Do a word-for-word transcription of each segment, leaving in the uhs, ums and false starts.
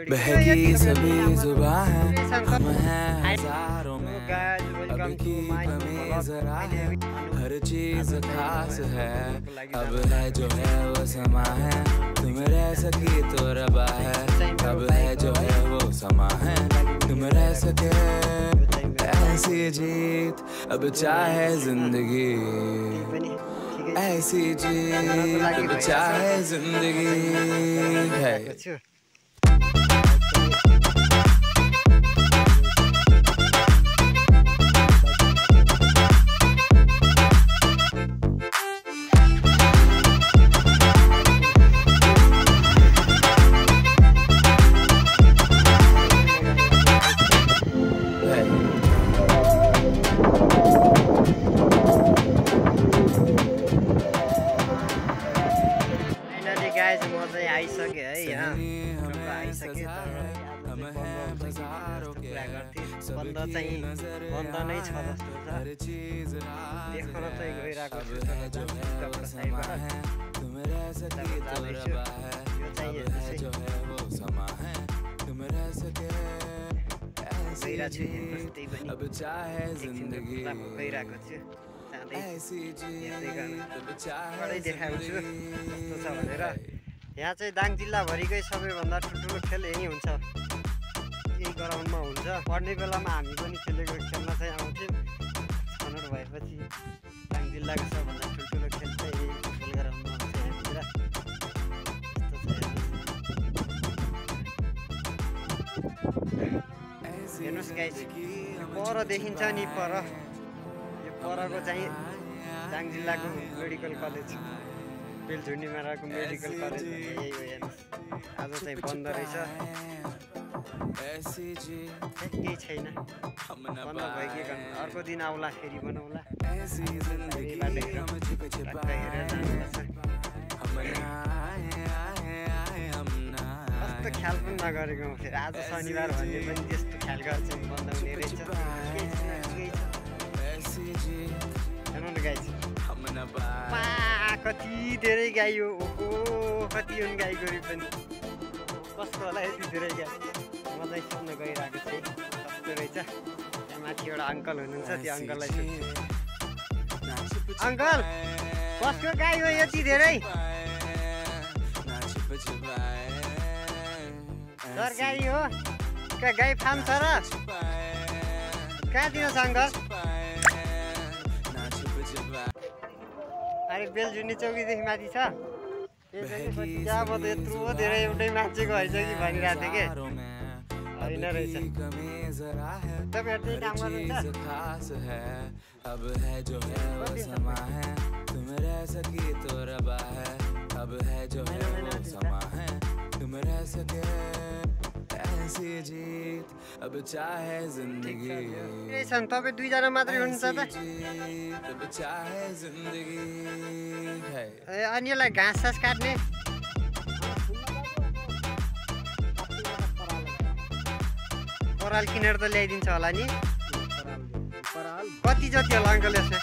बहकी सभी जुबां हैं, हम हैं हजारों में, अब की कमी जरा है, हर चीज खास है, अब है जो है वो समा है, तुम रह सकी तो रबा है, अब है जो है वो समा है, तुम रह सके ऐसी जीत, अब चाहे जिंदगी ऐसी जीत, अब चाहे जिंदगी है। गाइस म चाहिँ आइसके है यहाँ आइसके तर कुरा गर्थे बन्द चाहिँ बन्द नै छ जस्तो छ देख्न चाहिँ गइरहेको छु अब चाहे जिंदगी गइरहेको छु देखाएको छु कस्तो छ भनेर। यहाँ चाहिँ दाङ जिल्लाभरिकै सबैभन्दा ठुल्ठुलो खेल यही हुन्छ, यही ग्राउन्डमा हुन्छ। पढ्ने बेलामा हामी पनि खेलेको खेल्न चाहिँ आउँथ्यौँ, छनौट भएपछि दाङ जिल्लाको सबभन्दा ठुल्ठुलो खेल चाहिँ यही फुटबल ग्राउन्डमा हुन्छ यहाँतिर। हेर्नुहोस् गाइस, पर देखिन्छ नि पर परको चाहिँ दाङ जिल्लाको मेडिकल कलेज, बेलझुन्डीमा रहेको मेडिकल कलेज यही हो। हेर्नुहोस् आज चाहिँ बन्द रहेछ, केही छैन, बन्द भइदिएको। अर्को दिन आउला, फेरि बनाउला, कस्तो ख्याल पनि नगरेको फेरि आज शनिबार भन्ने पनि त्यस्तो ख्याल गर्छ बन्द हुने रहेछ। कति धेरै गाई हो, ओहो कति हुन् गाई गोरु पनि, कस्तो होला यति धेरै गाई। म चाहिँ सुन्न गइरहेको थिएँ कस्तो रहेछ। त्यहाँ माथि एउटा अङ्कल हुनुहुन्छ, त्यो अङ्कललाई सोध्छु, अङ्कल कसको गाई हो यति धेरै? सर गाई हो, गाई फार्म छ र कहाँ दिनुहोस् अङ्कल? अरे बेलझुन्डी चौकीदेखि माथि छ, त्यहाँबाट यत्रो धेरै एउटै मान्छेको हैछ कि भनिरहेको थिएँ कि होइन रहेछ। तपाईँहरू त्यही काम अब चाहे जिंदगी तपाईँ दुईजना मात्रै हुनुहुन्छ त? ए अनि यसलाई घाँस सास काट्ने पराल किनेर त ल्याइदिन्छ होला नि? कति जति होला अङ्कल यसमा?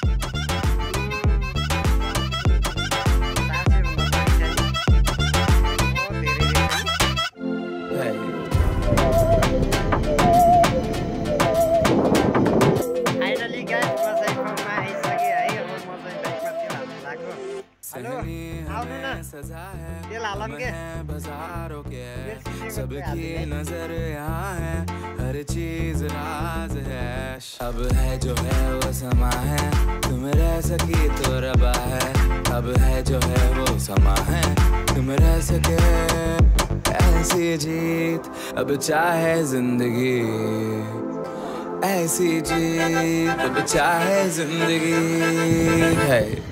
सबकी नजर यहाँ है, हर चीज राज है, अब है जो है वो समा है, तुम रह सकी तो रबा है, अब है जो है वो समा है, तुम रह सके ऐसी जीत, अब चाहे जिंदगी ऐसी जीत, अब चाहे जिंदगी है।